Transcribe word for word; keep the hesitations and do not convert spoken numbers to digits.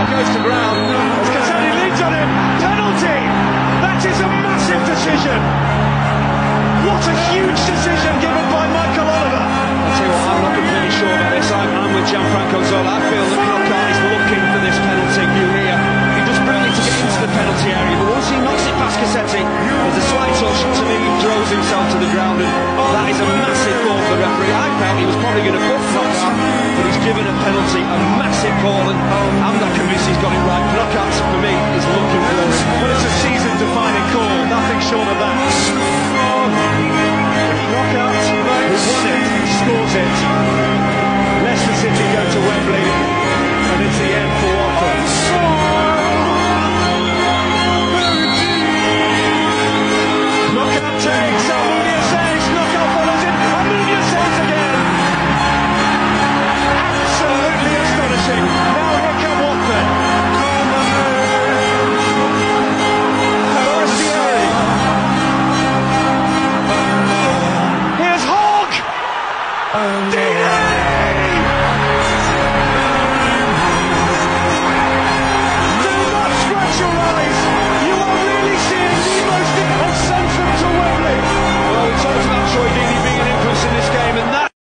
goes to ground. As Cassani leads on him. Penalty! That is a massive decision. What a huge decision given by Michael Oliver. I'll tell you what, I'm not completely sure about this. I'm, I'm with Gianfranco Zola. I feel that Knockaert is looking for this